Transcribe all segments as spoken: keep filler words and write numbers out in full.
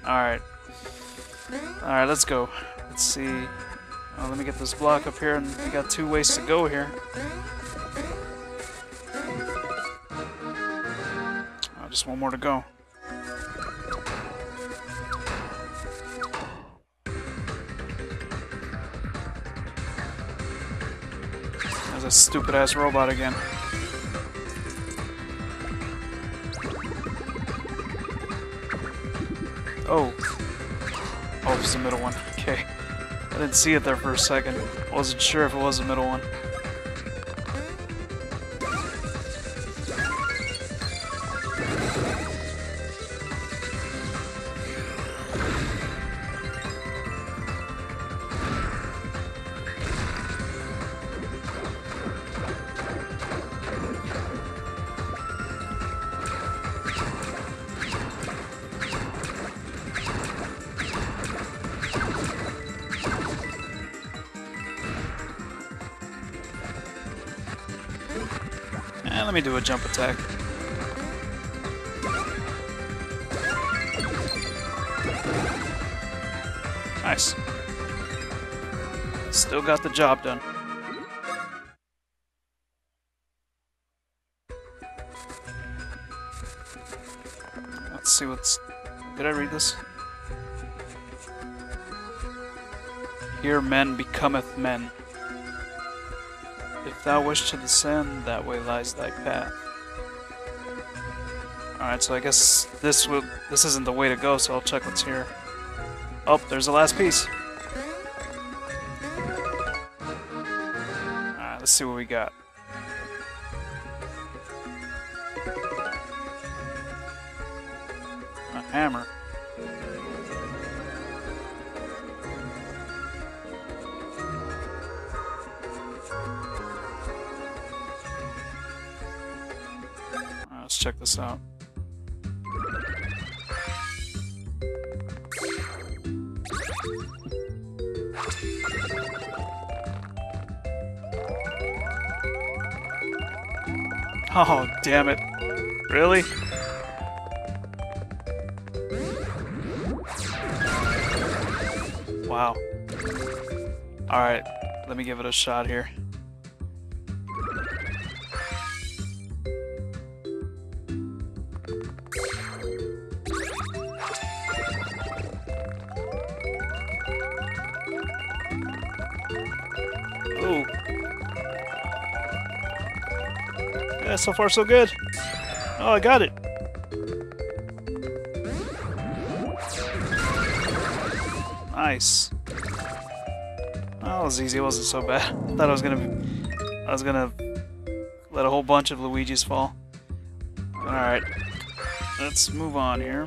Alright. Alright, let's go. Let's see. Oh, let me get this block up here, and we got two ways to go here. Oh, just one more to go. There's a stupid-ass robot again. Oh. Oh, it's the middle one. Okay. I didn't see it there for a second. Wasn't sure if it was the middle one. And let me do a jump attack. Nice. Still got the job done. Let's see what's... Did I read this? Here men becometh men. If thou wish to descend, that way lies thy path. Alright, so I guess this will this isn't the way to go, so I'll check what's here. Oh, there's the last piece. Alright, let's see what we got. A hammer. Let's check this out. Oh, damn it. Really? Wow. Alright, let me give it a shot here. Ooh. Yeah, so far so good. Oh, I got it. Nice. Well, that was easy. It wasn't so bad. I thought I was gonna, I was gonna let a whole bunch of Luigis fall. All right, let's move on here.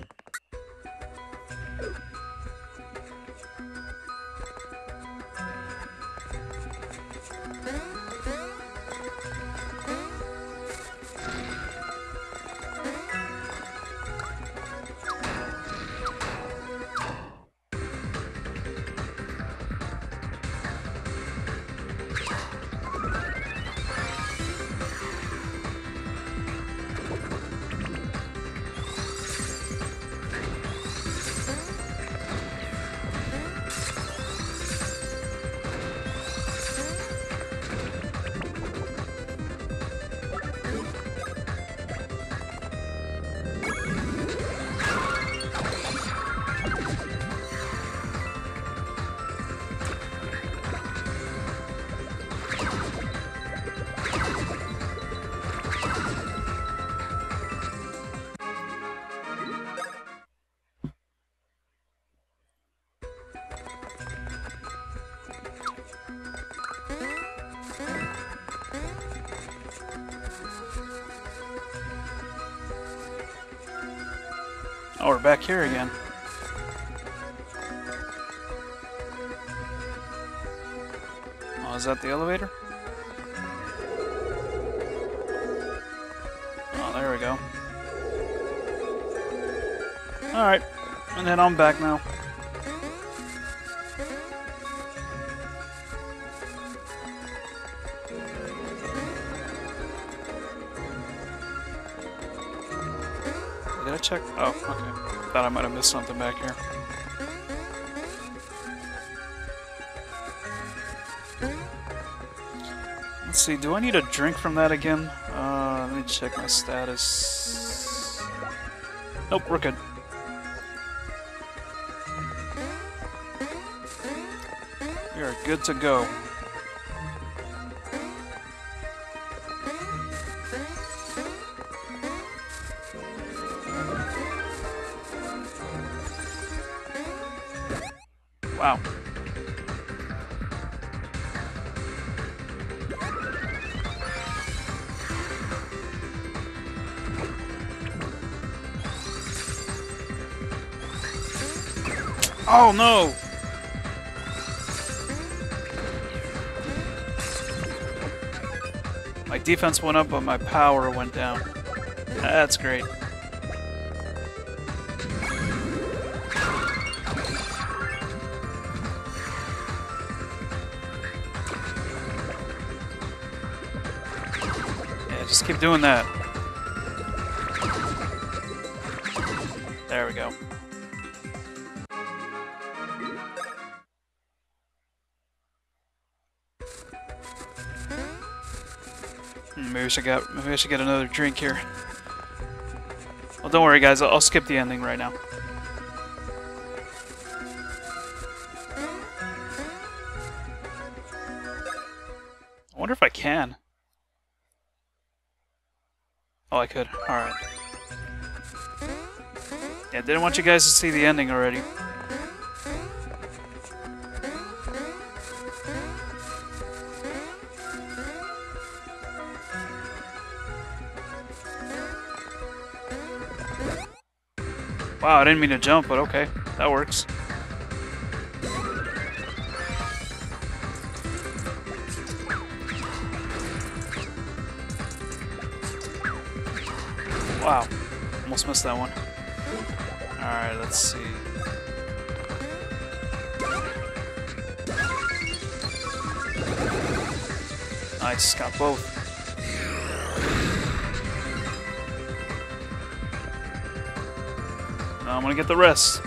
Oh, we're back here again. Oh, is that the elevator? Oh, there we go. Alright, and then I'm back now. Did I check? Oh, okay. Thought I might have missed something back here. Let's see, do I need a drink from that again? Uh, let me check my status. Nope, we're good. We are good to go. Wow. Oh no! My defense went up, but my power went down. That's great. Yeah, just keep doing that. There we go. Maybe I should get maybe I should get another drink here. Well, don't worry, guys. I'll, I'll skip the ending right now. I wonder if I can. Oh, I could. All right. Yeah, didn't want you guys to see the ending already. Wow, I didn't mean to jump, but okay. That works. Wow. Almost missed that one. Alright, let's see. Nice, got both. Now I'm gonna get the rest.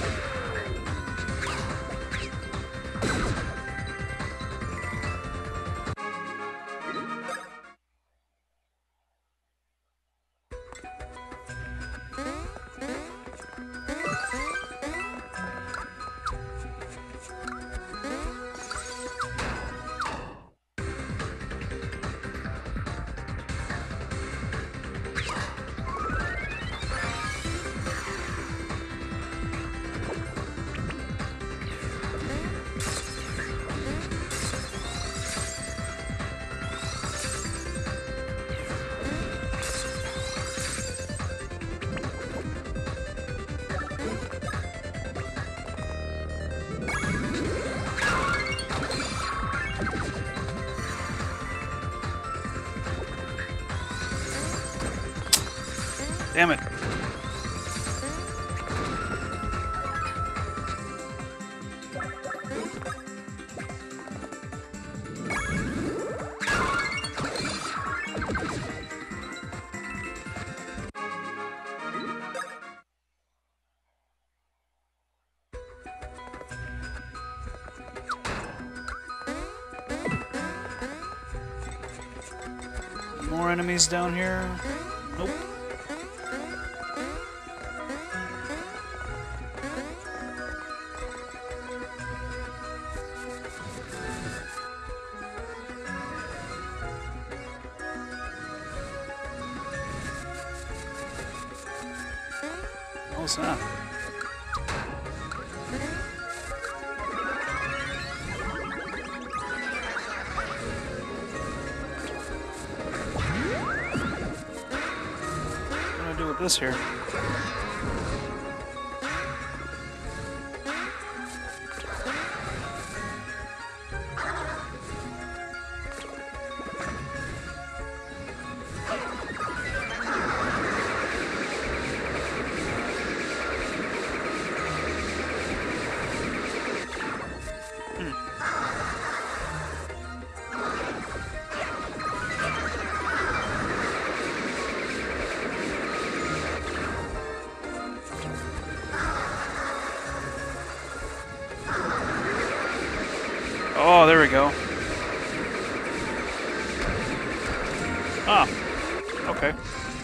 Damn it. More enemies down here? Nope. What was that? What do I do with this here? Oh, there we go. Ah, okay.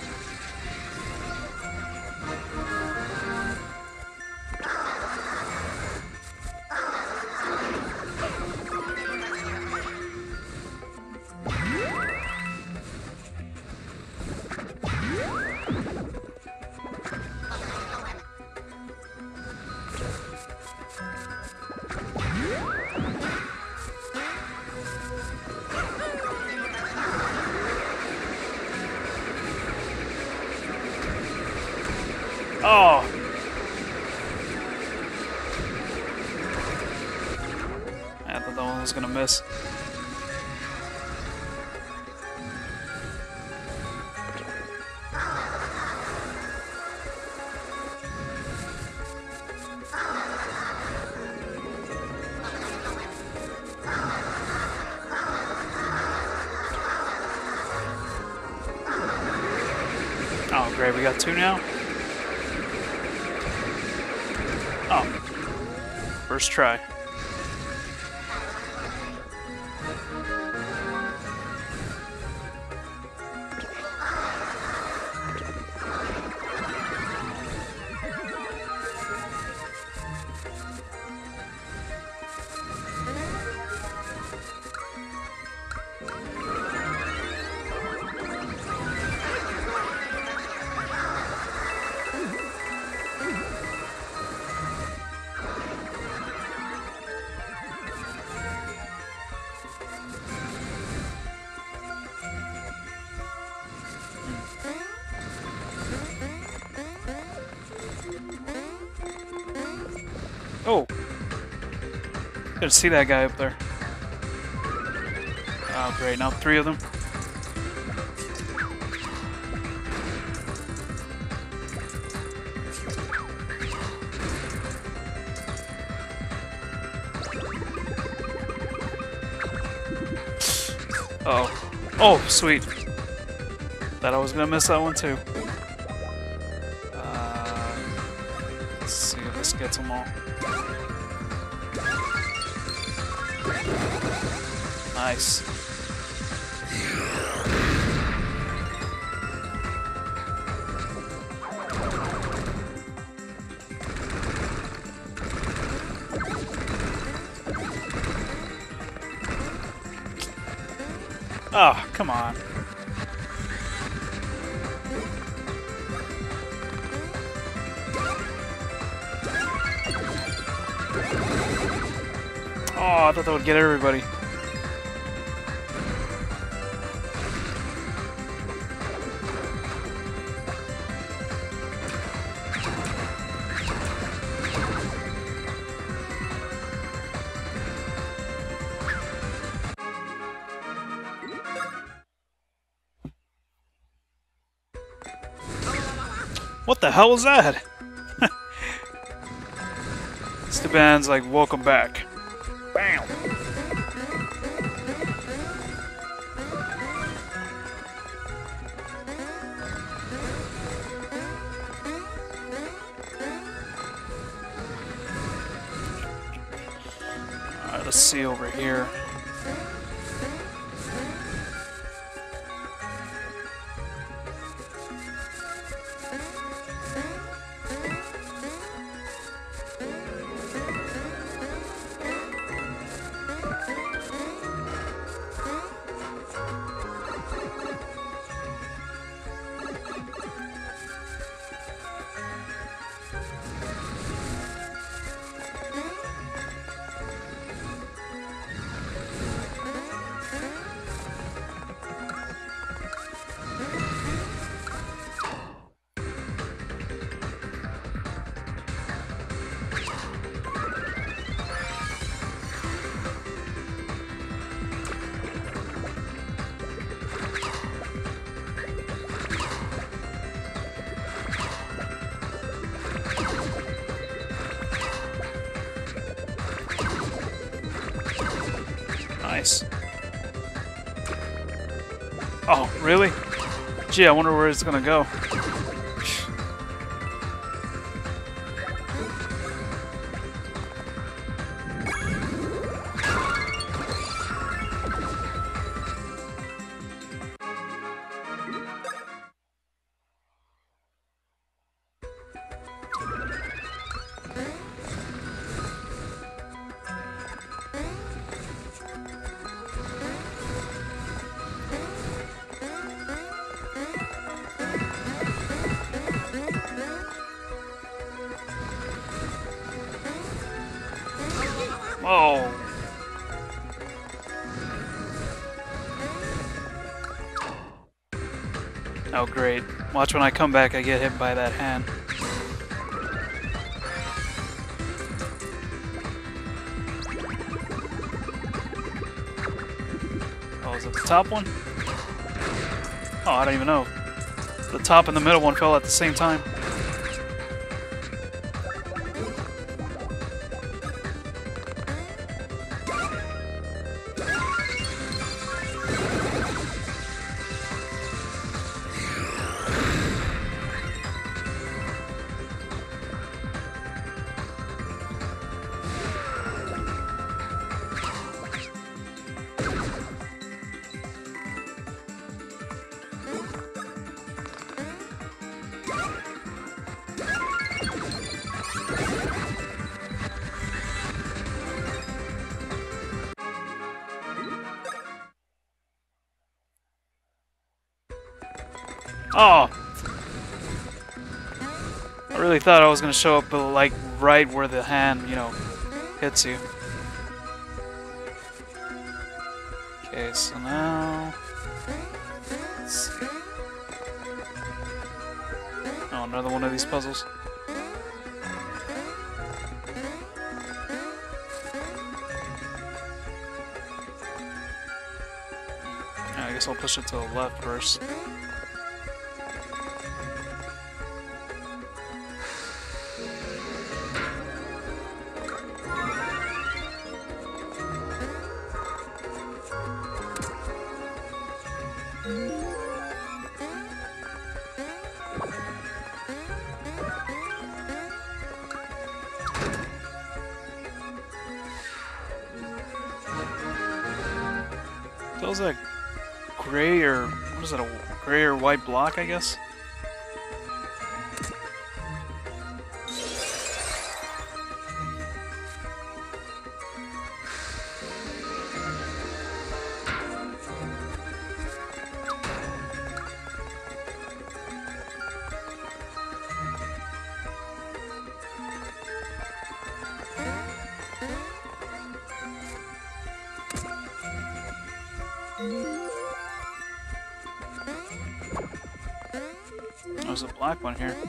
Oh! I thought that one was gonna miss. Oh, great, we got two now? Oh. First try. Oh! Couldn't see that guy up there. Oh, great. Now three of them. Uh oh. Oh, sweet. Thought I was gonna miss that one too. Uh, let's see if this gets them all. Nice. Oh, come on. Oh, I thought that would get everybody. What the hell was that? Steban's like, welcome back. Bam! Alright, let's see over here. Nice. Oh, really? Gee, I wonder where it's gonna go. Oh! Oh, great. Watch when I come back, I get hit by that hand. Oh, is it the top one? Oh, I don't even know. The top and the middle one fell at the same time. Oh! I really thought I was going to show up, but like right where the hand, you know, hits you. Okay, so now... Let's see. Oh, another one of these puzzles. Yeah, I guess I'll push it to the left first. That was a gray or what is it? A gray or white block, I guess. There's a black one here.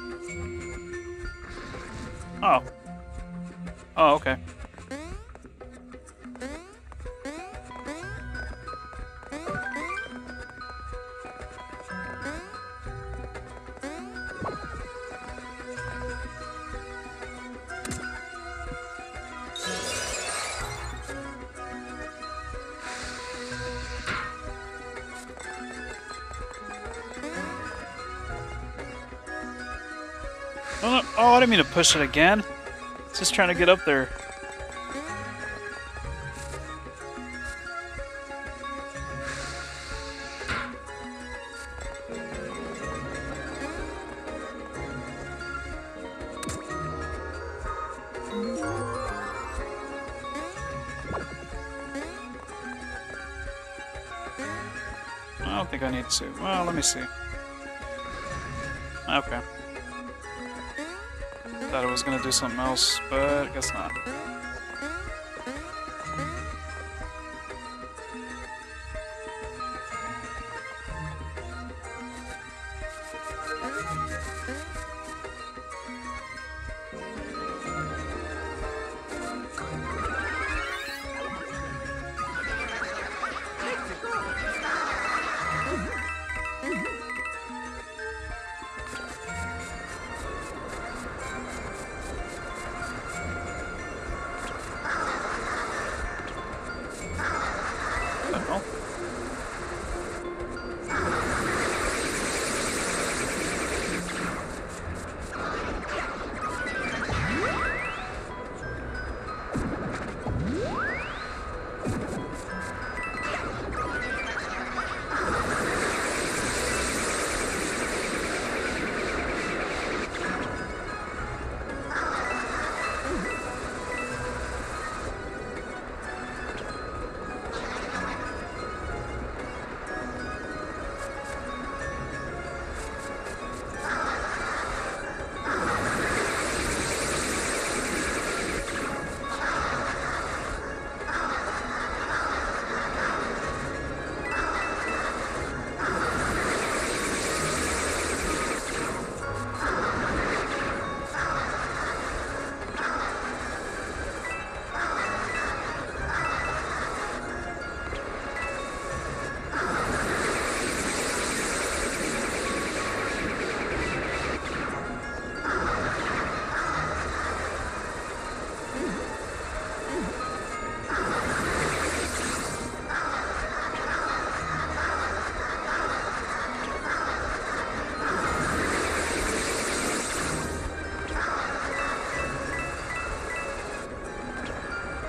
Oh. Oh, okay. Oh, no. Oh, I didn't mean to push it again. It's just trying to get up there. I don't think I need to. Well, let me see. Okay. Thought it was gonna do something else, but I guess not.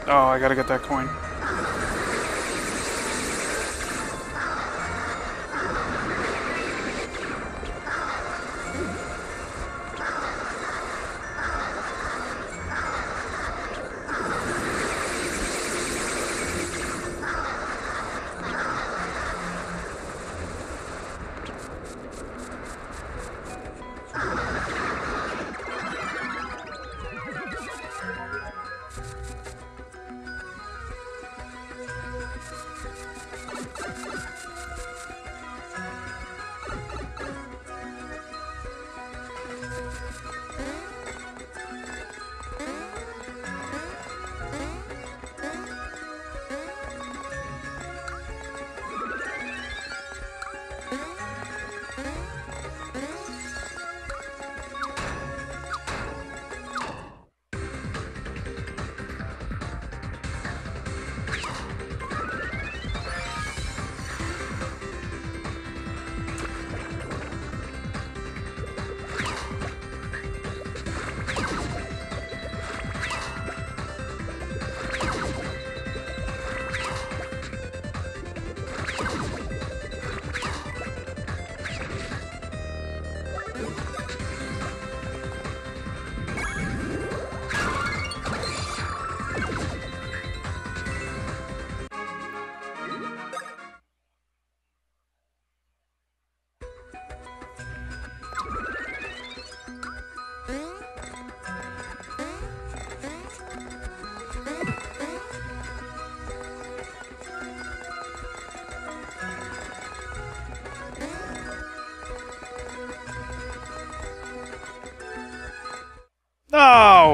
Oh, I gotta get that coin. No!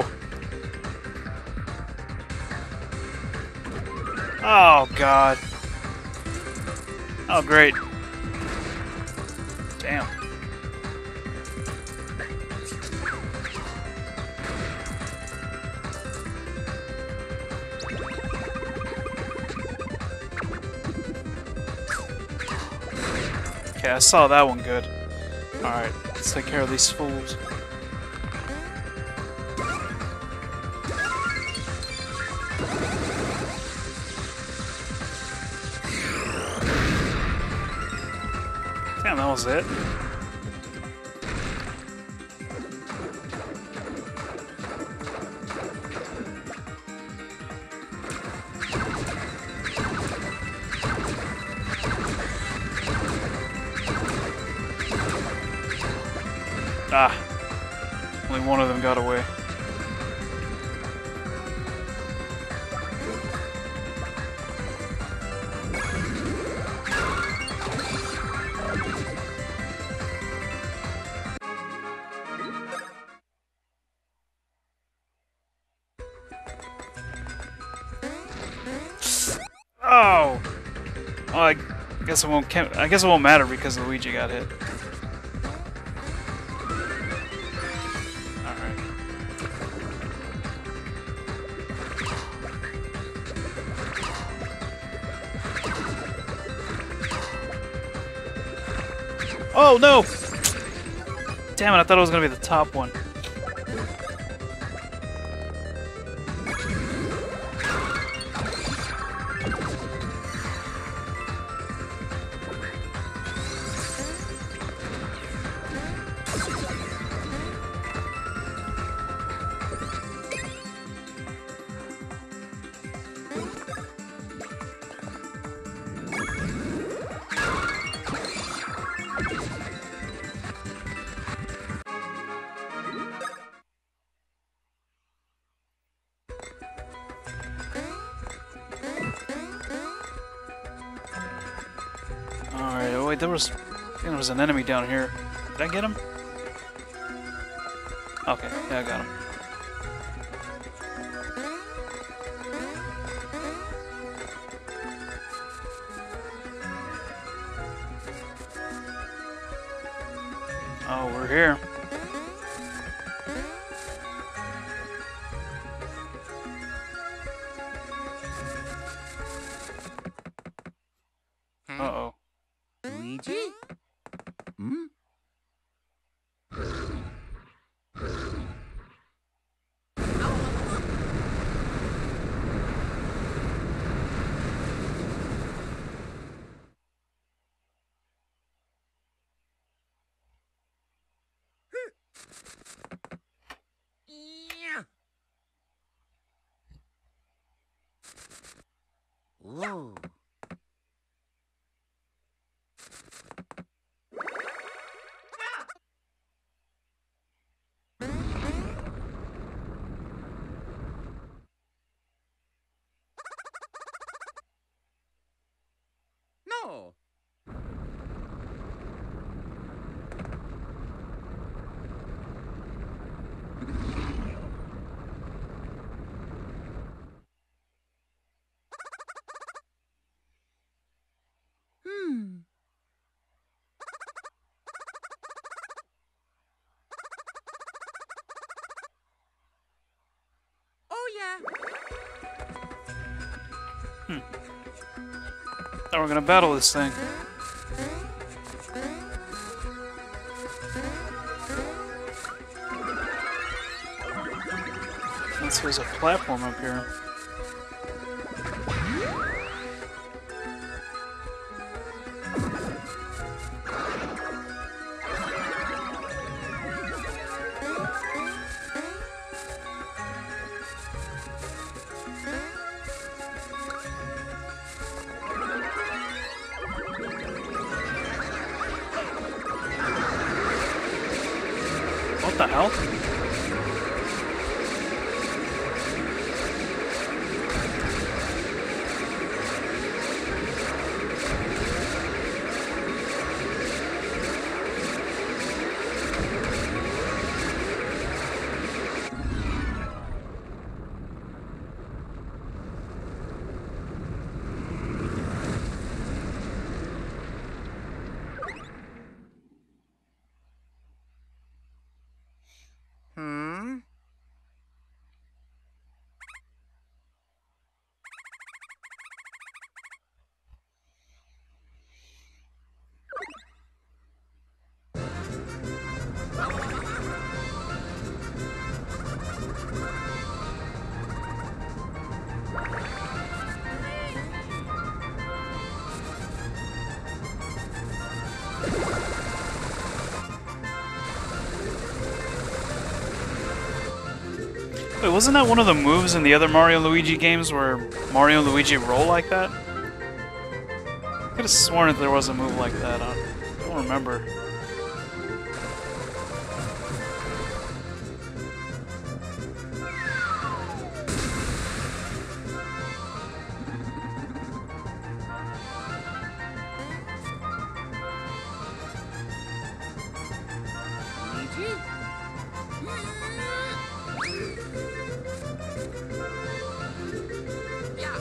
Oh, God. Oh, great. Damn. Okay, I saw that one good. Alright, let's take care of these fools. Damn, that was it. Ah, only one of them got away. Oh, well, I guess it won't. I guess it won't matter because Luigi got hit. Oh no! Damn it, I thought it was gonna be the top one. Alright, oh wait, there was, I think there was an enemy down here. Did I get him? Okay, yeah, I got him. Oh, we're here. Uh-oh. Luigi? Hmm? Ooh. No. Hmm. Oh yeah. Hmm. Now we're gonna battle this thing. Let's see, there's a platform up here. What the hell? Hmm. Wait, wasn't that one of the moves in the other Mario and Luigi games where Mario and Luigi roll like that? I could have sworn that there was a move like that. I don't remember. Luigi? Yeah.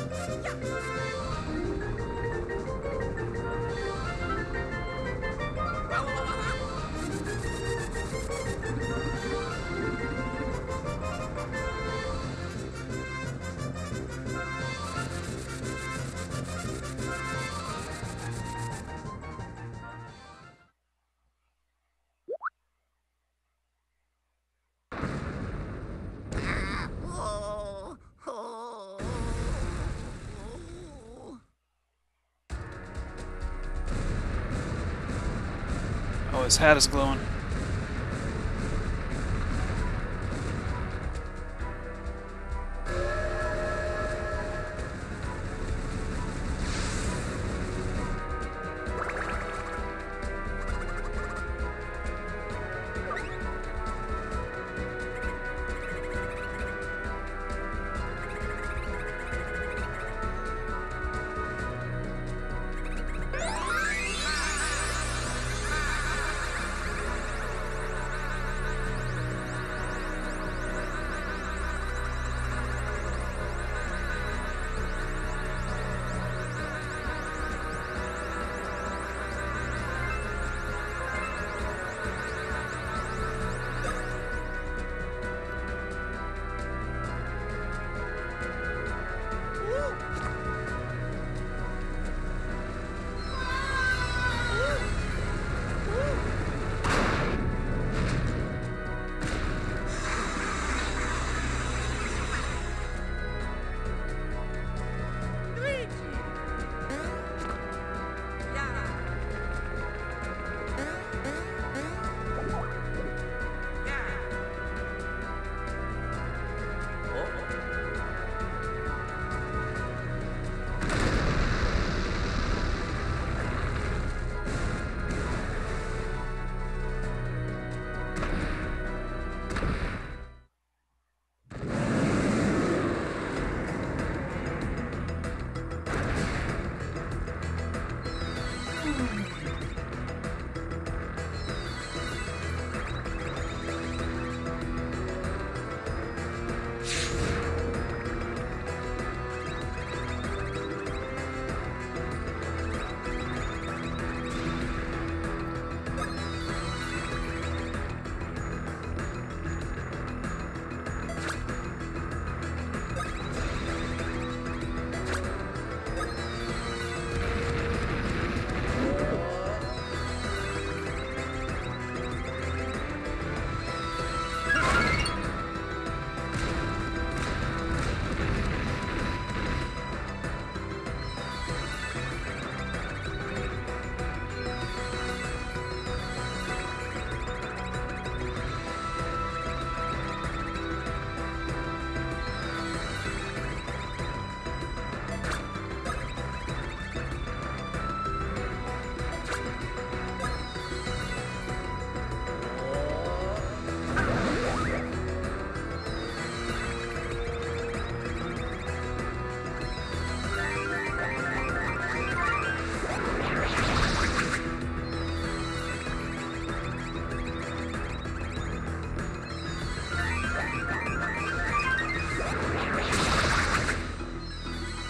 Oh, oh, oh. Oh, his hat is glowing.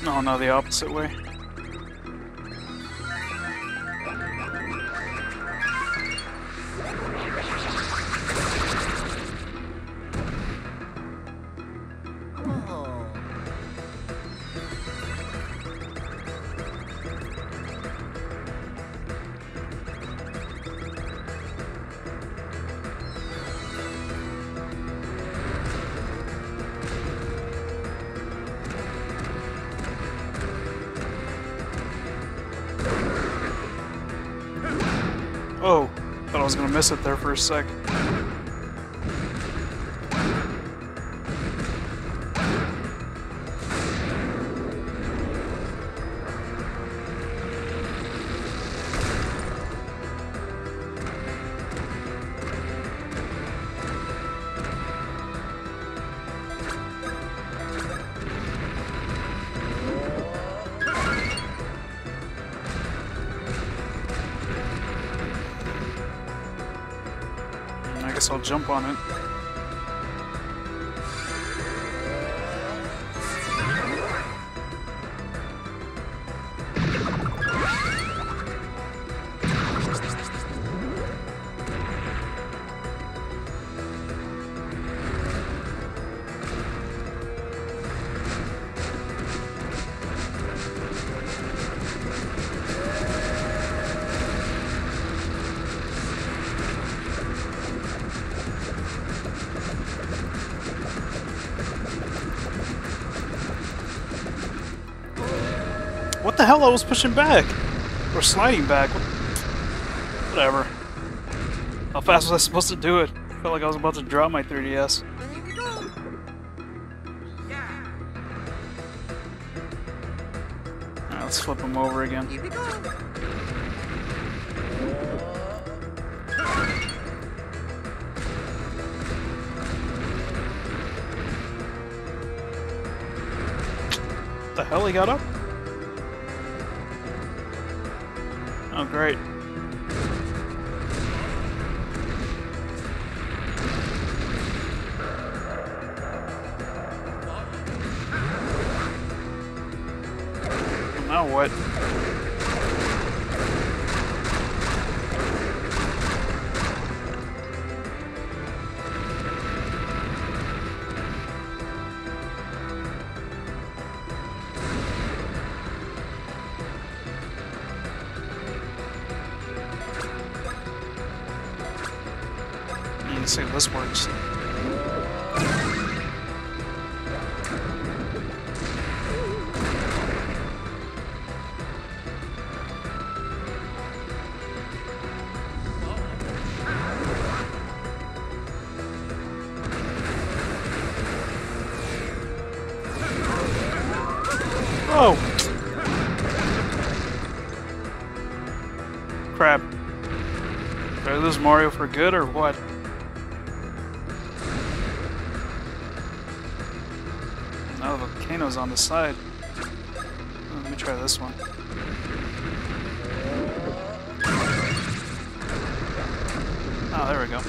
No, no, the opposite way. Oh. Oh, thought I was gonna miss it there for a sec. I guess I'll jump on it. What the hell? I was pushing back! Or sliding back. Whatever. How fast was I supposed to do it? Felt like I was about to drop my three D S. Here we go. Yeah. Alright, let's flip them over again. Here we go. What the hell, he got up? Oh, great. Now what? Let's see if this works. Oh! Crap. Did I lose Mario for good or what? Now the volcano's on the side. Oh, let me try this one. Oh, there we go.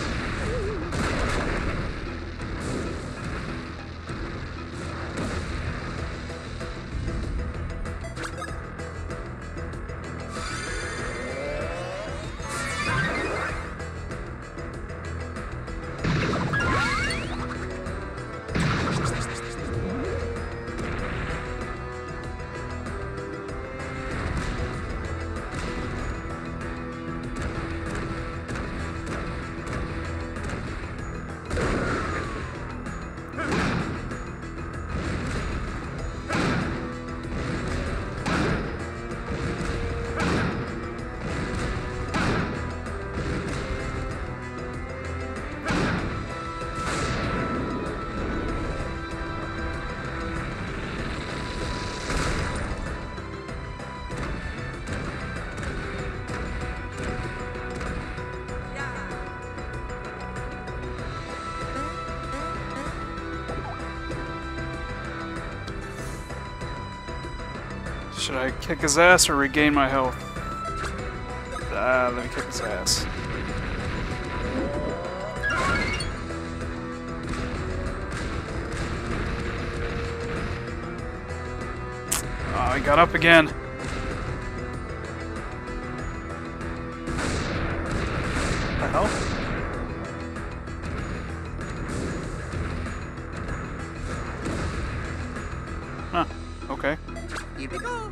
Should I kick his ass or regain my health? Ah, let me kick his ass. Oh, he got up again. The hell? Huh. Okay. Here we go.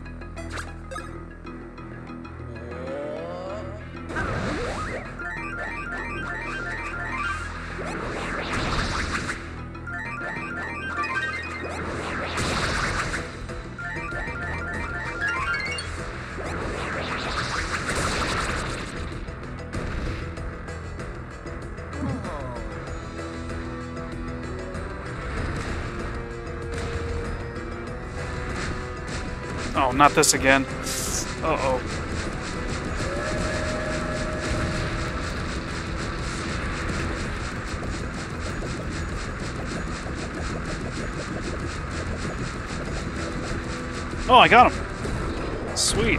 Oh, not this again. Uh-oh. Oh, I got him. Sweet.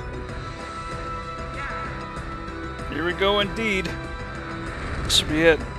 Here we go indeed. This should be it.